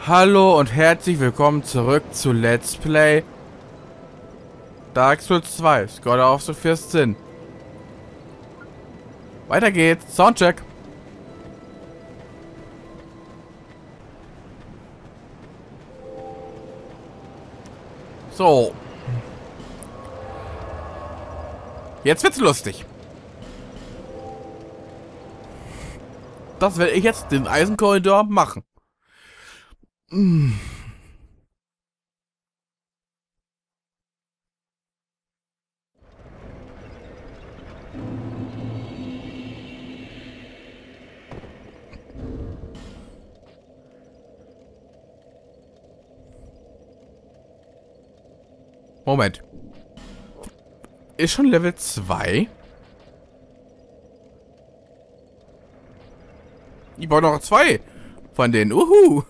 Hallo und herzlich willkommen zurück zu Let's Play Dark Souls 2, Scholar of the First Sin. Weiter geht's, Soundcheck. So. Jetzt wird's lustig. Das werde ich jetzt den Eisenkorridor machen. Moment. Ist schon Level 2? Ich brauche noch 2 von denen. Uhu.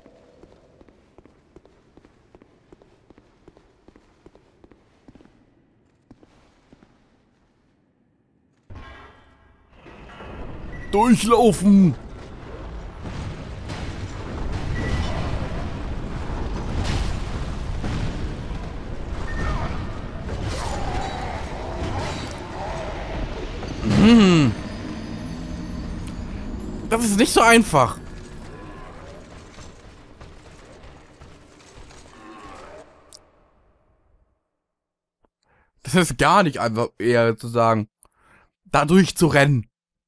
Durchlaufen. Das ist nicht so einfach. Das ist gar nicht einfach, eher zu sagen, da durchzurennen.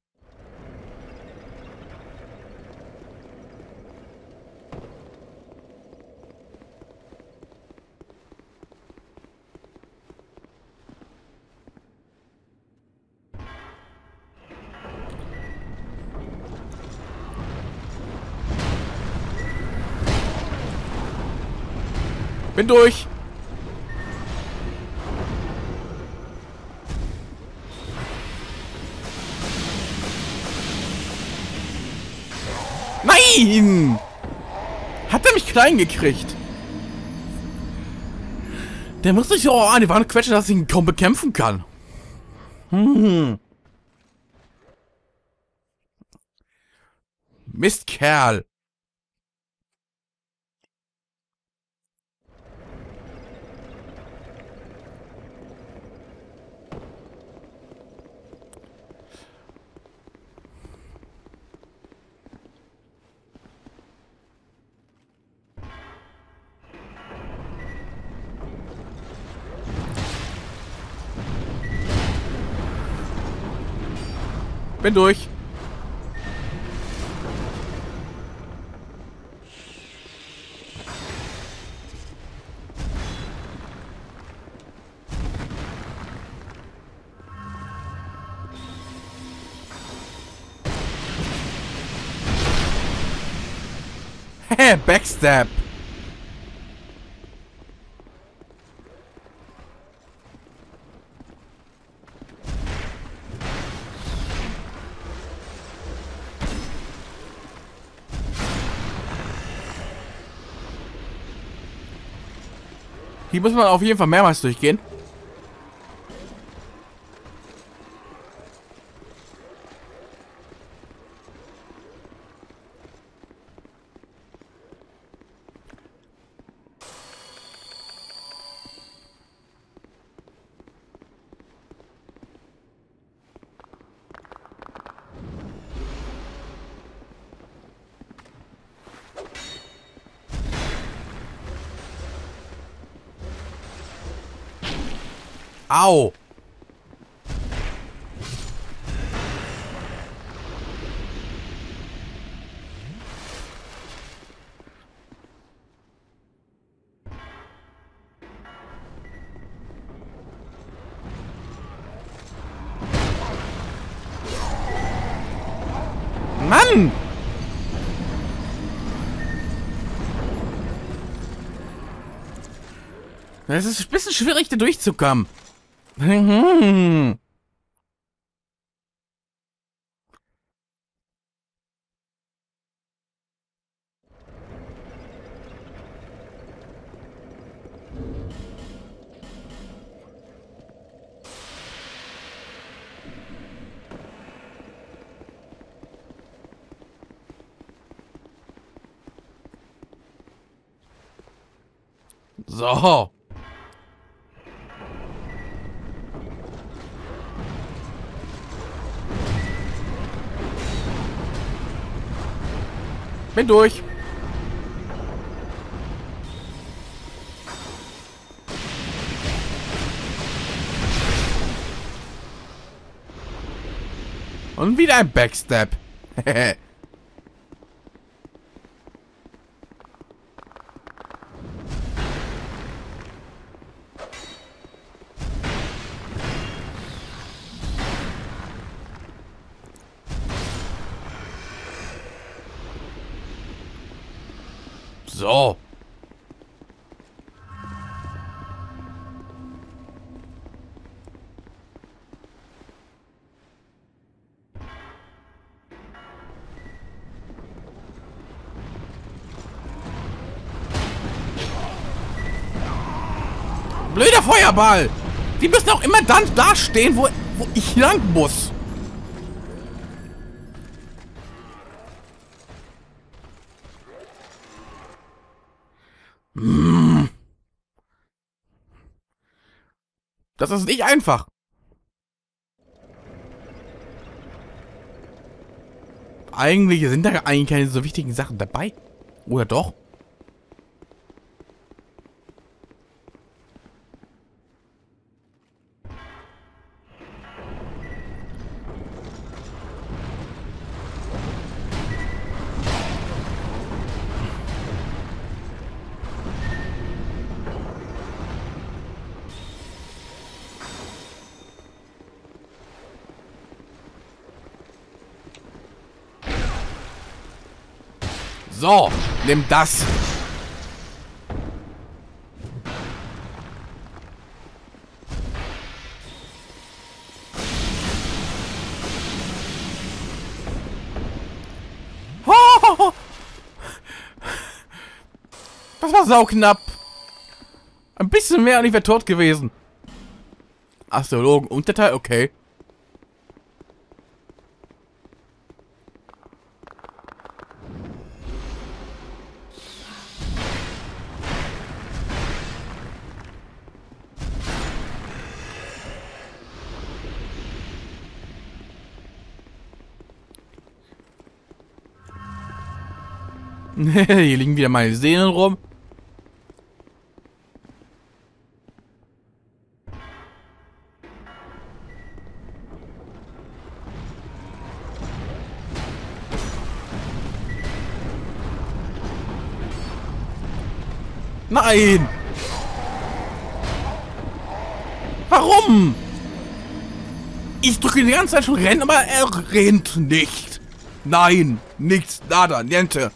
Bin durch. Nein! Hat er mich klein gekriegt? Der muss sich auch an die Wand quetschen, dass ich ihn kaum bekämpfen kann. Mistkerl. Bin durch. Hä, Backstab. Hier muss man auf jeden Fall mehrmals durchgehen. Au! Mann! Es ist ein bisschen schwierig, da durchzukommen. So. Bin durch. Und wieder ein Backstep. So. Blöder Feuerball! Die müssen auch immer dann da stehen, wo ich lang muss. Das ist nicht einfach. Eigentlich sind da eigentlich keine so wichtigen Sachen dabei. Oder doch? So, nimm das. Das war sauknapp. Ein bisschen mehr und ich wäre tot gewesen. Astrologen, Unterteil, okay. Hier liegen wieder meine Sehnen rum. Nein! Warum? Ich drücke die ganze Zeit schon rennen, aber er rennt nicht. Nein, nichts, nada, niente.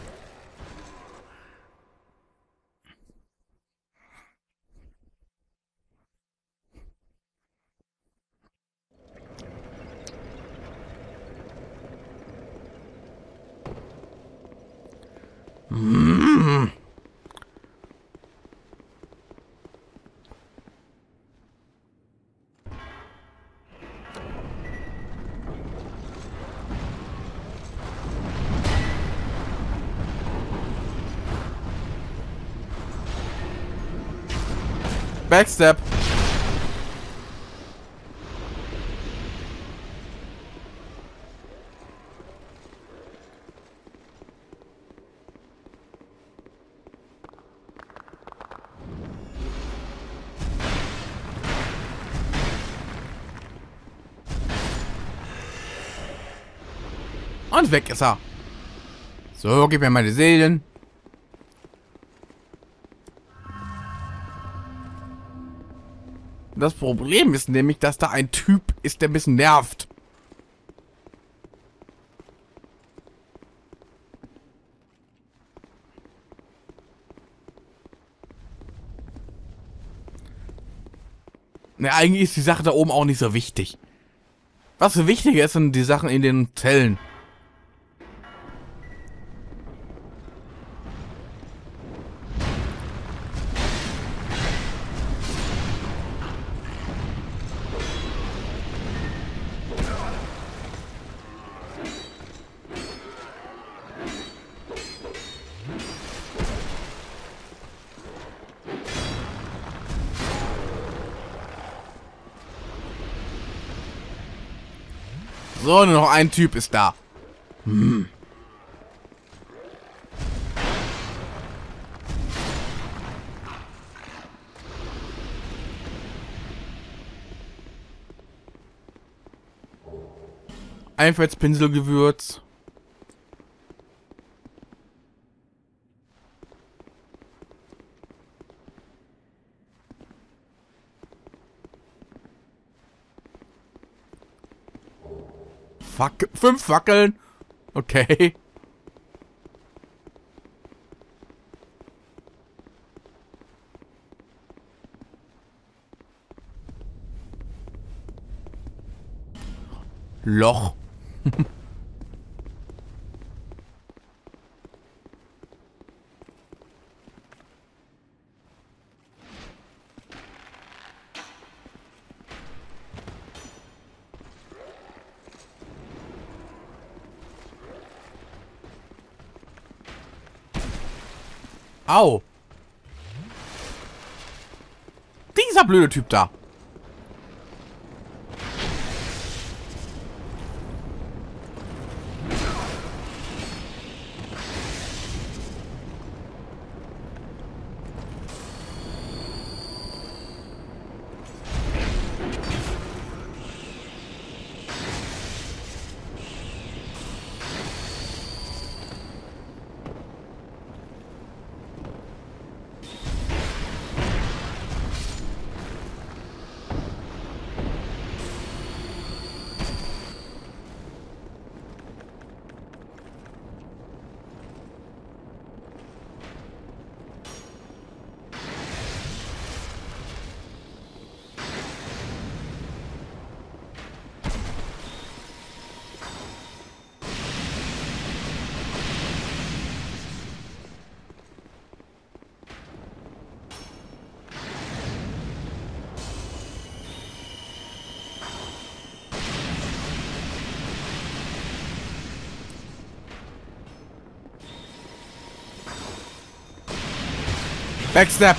Backstep. Und weg ist er. So, gib mir meine Seelen. Das Problem ist nämlich, dass da ein Typ ist, der ein bisschen nervt. Ne, eigentlich ist die Sache da oben auch nicht so wichtig. Was so wichtiger ist, sind die Sachen in den Zellen. So, nur noch ein Typ ist da. Hm. Einfaltspinselgewürz. Fuck, 5 Fackeln. Okay. Loch. Au. Dieser blöde Typ da. Backstab.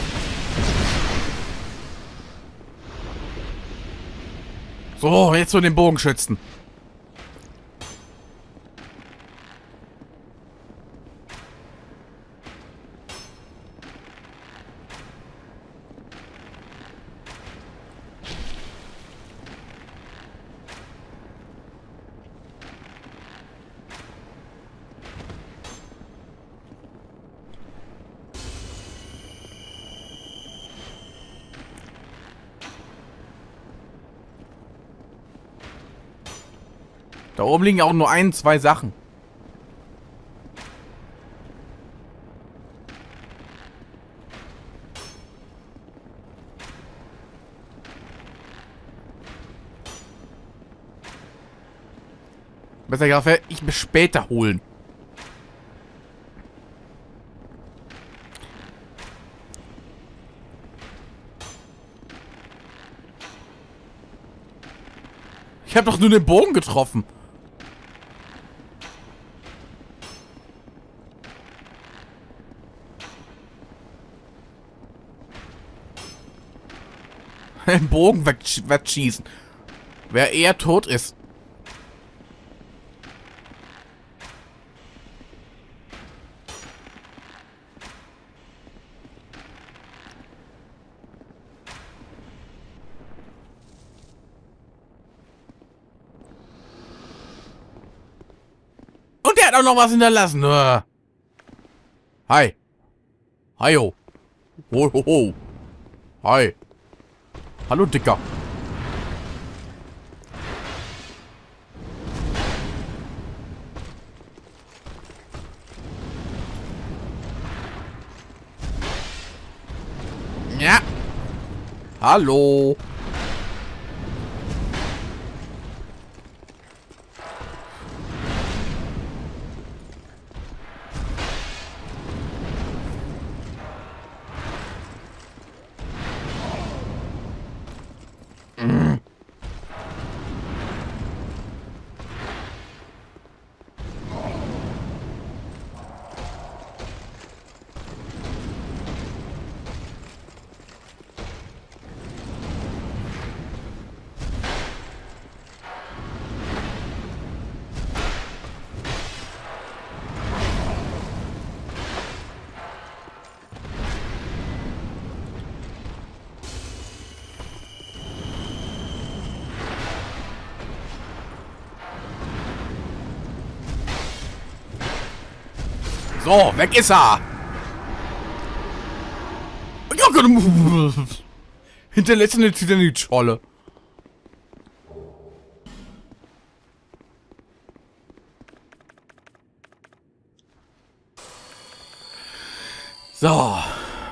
So, jetzt so den Bogenschützen. Da oben liegen auch nur 1, 2 Sachen. Besser gesagt, ich mich später holen. Ich habe doch nur den Bogen getroffen. Den Bogen wegschießen. Wer eher tot ist. Und der hat auch noch was hinterlassen. Hi. Hi-ho. Ho, ho, ho. Hi. Hallo, Dicker. Ja. Hallo. So, weg ist er. Hinterlässt eine Titanic-Scholle. So.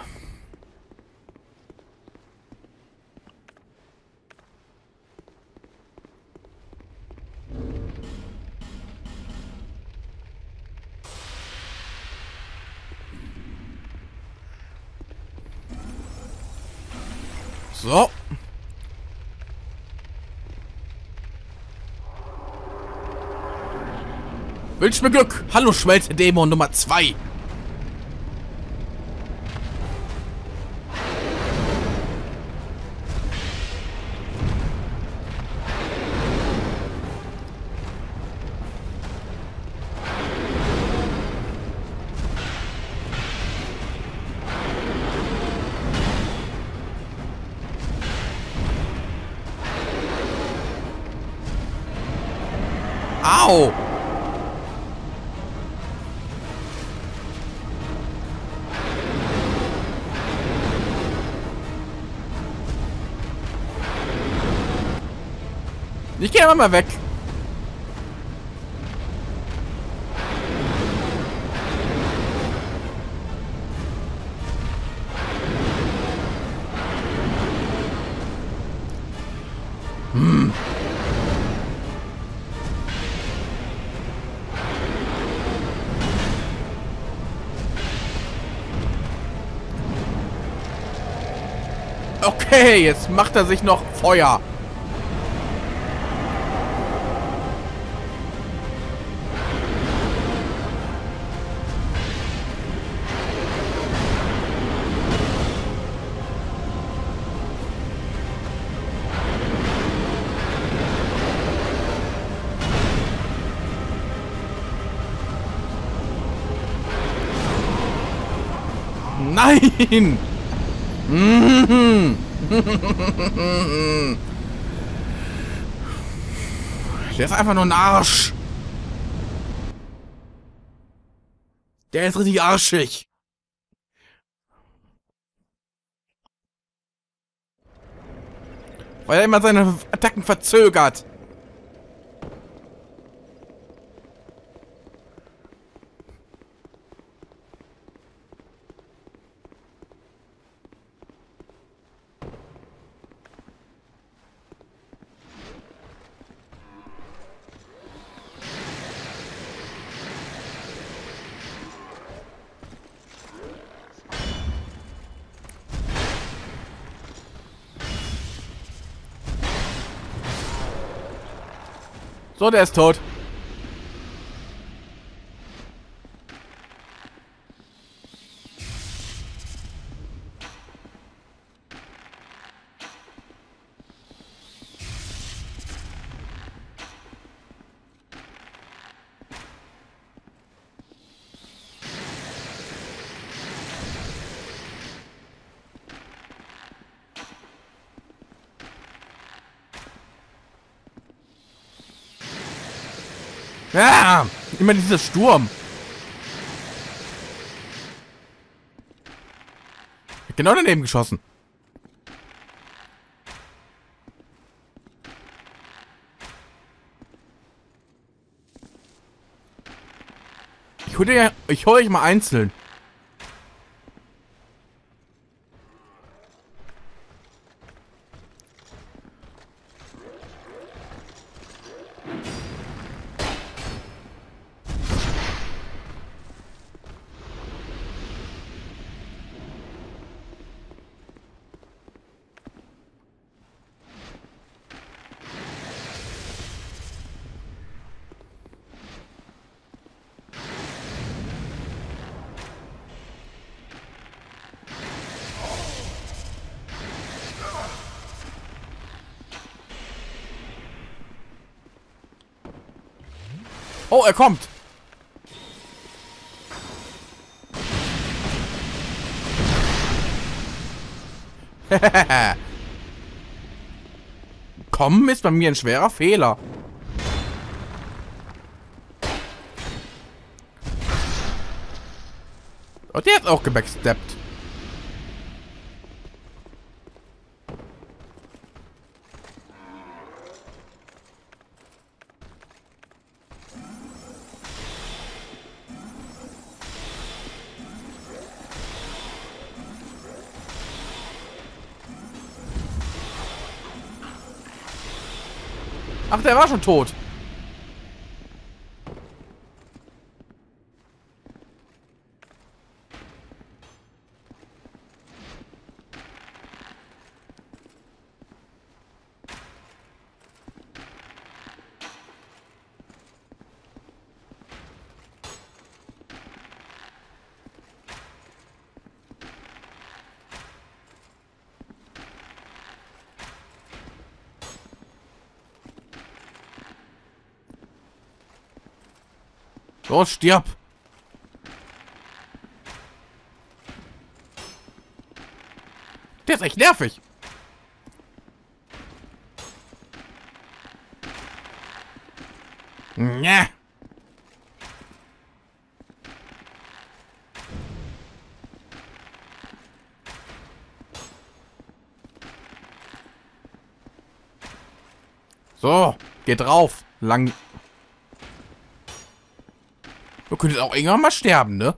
So. Wünsch mir Glück. Hallo, Schmelze-Dämon Nummer 2. Au! Ich gehe mal weg. Okay, jetzt macht er sich noch Feuer. Nein! Der ist einfach nur ein Arsch. Der ist richtig arschig. Weil er immer seine Attacken verzögert. So, der ist tot. Ja, immer dieser Sturm. Genau daneben geschossen. Ich hole euch mal einzeln. Oh, er kommt. Kommen ist bei mir ein schwerer Fehler. Und der ist auch gebacksteppt. Ach, der war schon tot. Los, stirb! Der ist echt nervig. Ja. So, geht drauf. Lang. Du könntest auch irgendwann mal sterben, ne?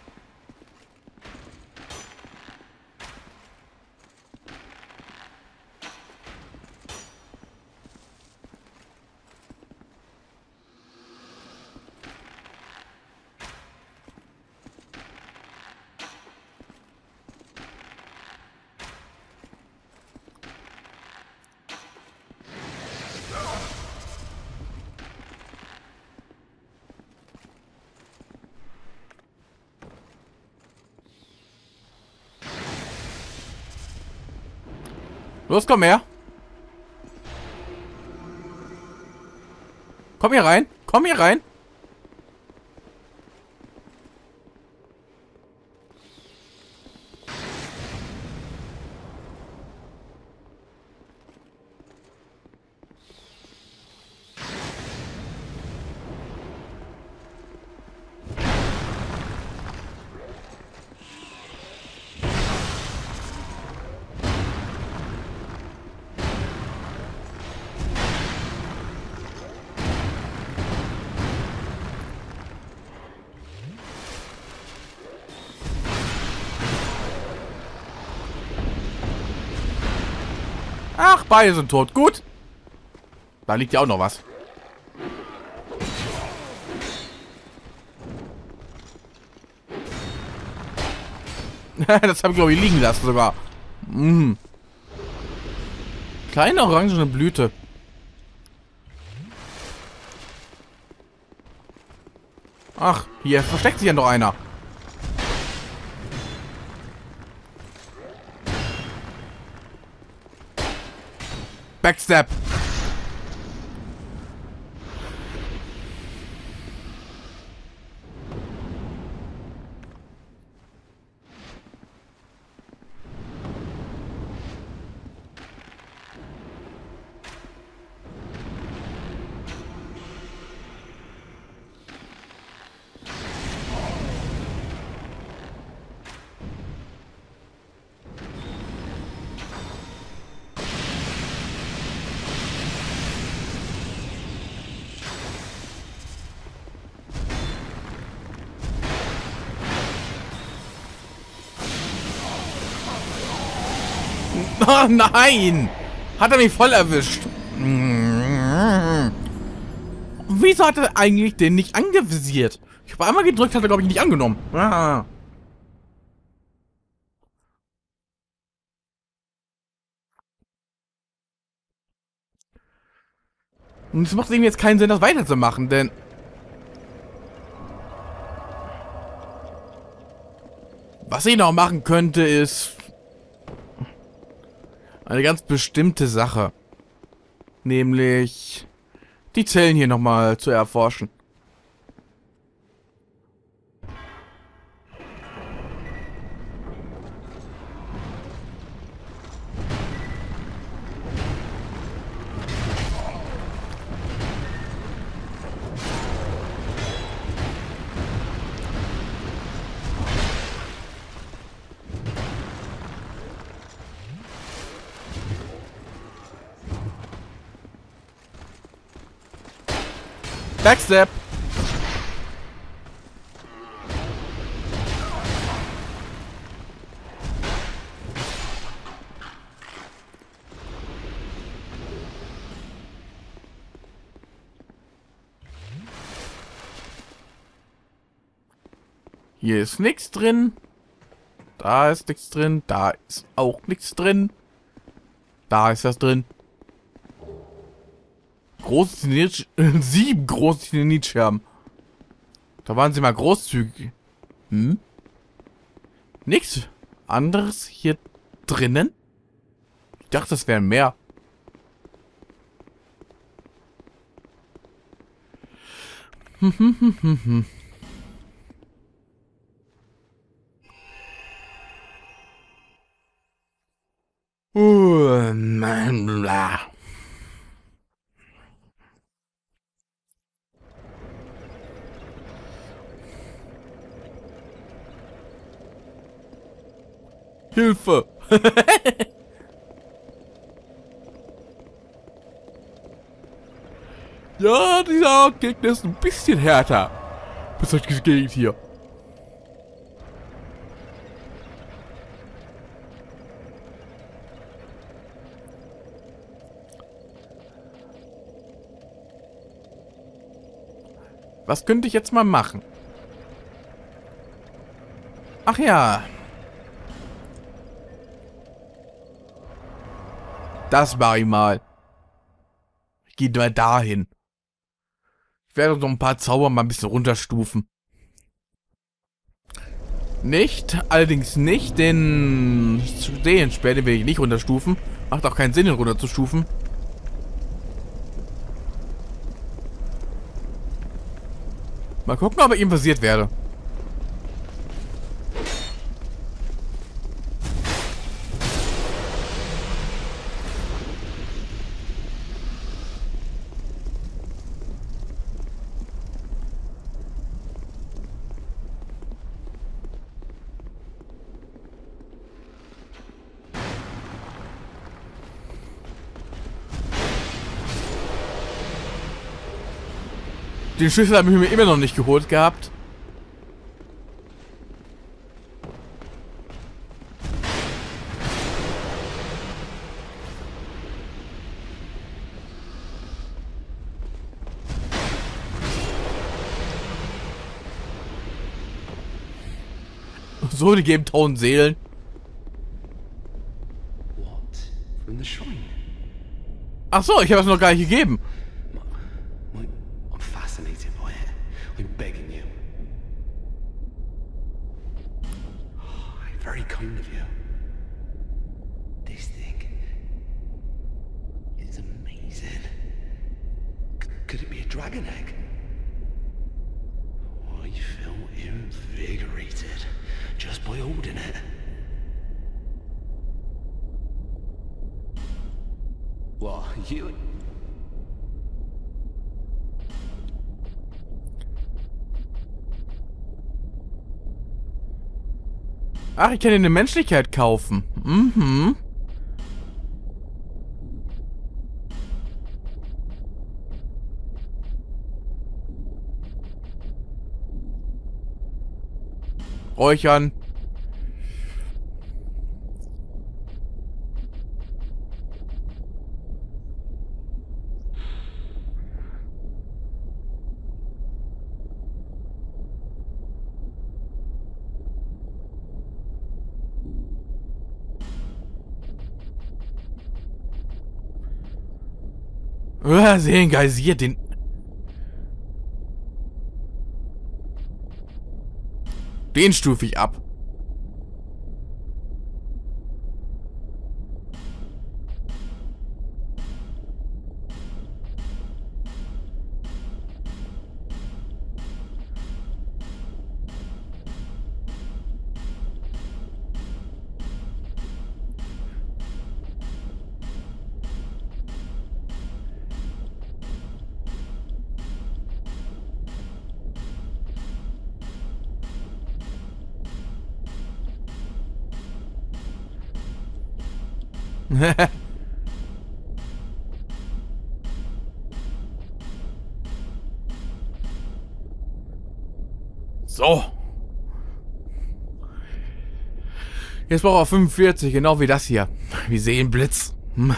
Los, komm her. Komm hier rein. Komm hier rein. Ach, beide sind tot. Gut. Da liegt ja auch noch was. Das habe ich, glaube ich, liegen lassen sogar. Mm. Kleine orangene Blüte. Ach, hier versteckt sich ja noch einer. Backstep. Oh nein! Hat er mich voll erwischt. Wieso hat er eigentlich den nicht angevisiert? Ich habe einmal gedrückt, hat er, glaube ich, nicht angenommen. Ah. Und es macht irgendwie jetzt keinen Sinn, das weiterzumachen, denn... Was ich noch machen könnte, ist... eine ganz bestimmte Sache. Nämlich... die Zellen hier nochmal zu erforschen. Backstep. Hier ist nichts drin. Da ist nichts drin. Da ist auch nichts drin. Da ist was drin. Großes Zenit 7 große Zenitscherben. Da waren sie mal großzügig. Hm? Nichts anderes hier drinnen? Ich dachte, das wären mehr. Bla. Hilfe! Ja, dieser Gegner ist ein bisschen härter. Bis euch geht hier. Was könnte ich jetzt mal machen? Ach ja. Das war ich mal. Ich gehe mal dahin. Ich werde so ein paar Zauber mal ein bisschen runterstufen. Allerdings nicht den Seelensperr, den will ich nicht runterstufen. Macht auch keinen Sinn, ihn runterzustufen. Mal gucken, ob ich ihm versiert werde. Den Schlüssel habe ich mir immer noch nicht geholt gehabt. So, die geben 1000 Seelen. Ach so, ich habe es noch gar nicht gegeben. Very kind of you. This thing is amazing. Could it be a dragon egg? I feel invigorated just by holding it. What, you... Ach, ich kann dir eine Menschlichkeit kaufen. Mhm. Räuchern. Seelengeisiert den. Den stufe ich ab. So. Jetzt braucht er 45, genau wie das hier. Wir sehen Blitz.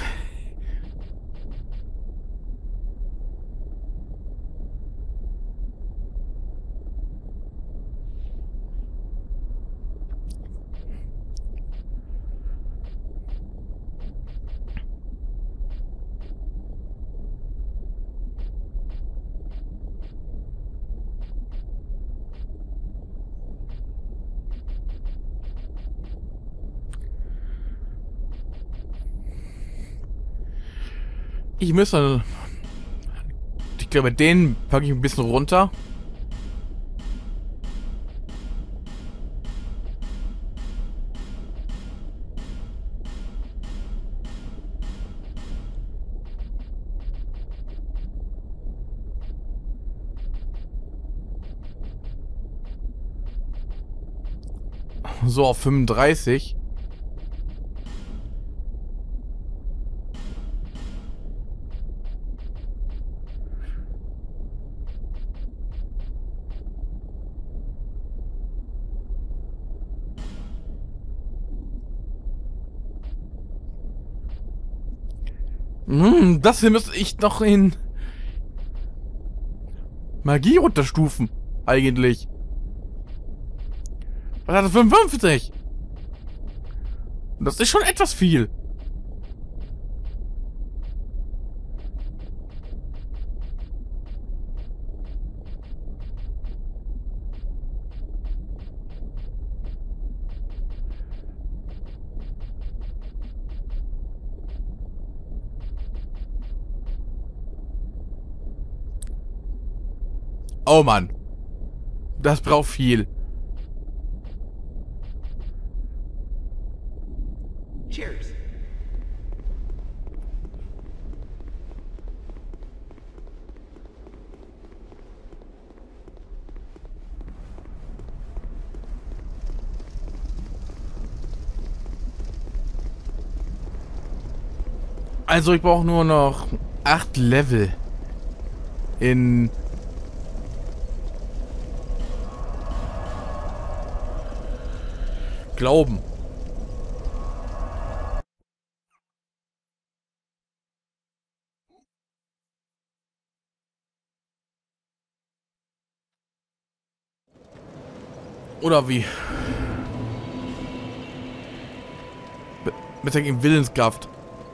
Ich müsste... Ich glaube, den packe ich ein bisschen runter. So auf 35. Das hier müsste ich noch in Magie runterstufen. Eigentlich. Was hat das? 55? Das ist schon etwas viel. Oh Mann. Das braucht viel. Cheers. Also ich brauche nur noch 8 Level in Glauben. Oder wie? Besser in Willenskraft.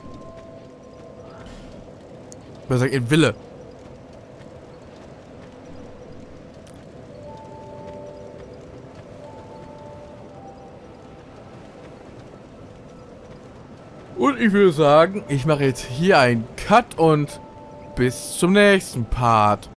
Besser in Wille. Und ich würde sagen, ich mache jetzt hier einen Cut und bis zum nächsten Part.